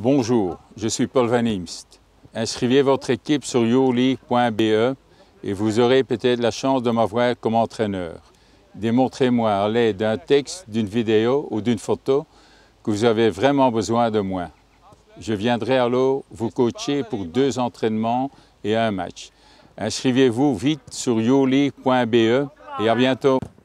Bonjour, je suis Paul Van Imst. Inscrivez votre équipe sur youleague.be et vous aurez peut-être la chance de m'avoir comme entraîneur. Démontrez-moi à l'aide d'un texte, d'une vidéo ou d'une photo que vous avez vraiment besoin de moi. Je viendrai alors vous coacher pour 2 entraînements et un match. Inscrivez-vous vite sur youleague.be et à bientôt.